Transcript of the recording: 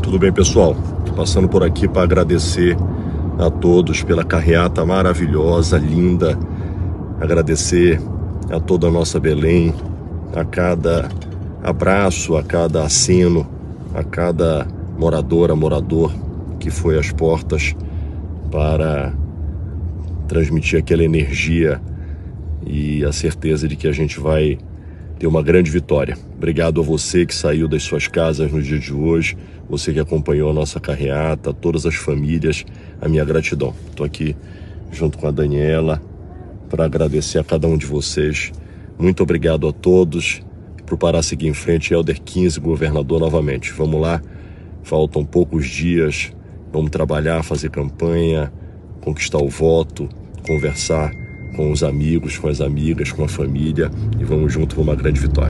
Tudo bem, pessoal? Passando por aqui para agradecer a todos pela carreata maravilhosa, linda. Agradecer a toda a nossa Belém, a cada abraço, a cada aceno, a cada morador que foi às portas para transmitir aquela energia e a certeza de que a gente vai ter uma grande vitória. Obrigado a você que saiu das suas casas no dia de hoje, você que acompanhou a nossa carreata, todas as famílias, a minha gratidão. Estou aqui junto com a Daniela para agradecer a cada um de vocês. Muito obrigado a todos. Pro Pará seguir em frente, Helder 15, governador novamente. Vamos lá, faltam poucos dias, vamos trabalhar, fazer campanha, conquistar o voto, conversar com os amigos, com as amigas, com a família e vamos junto para uma grande vitória.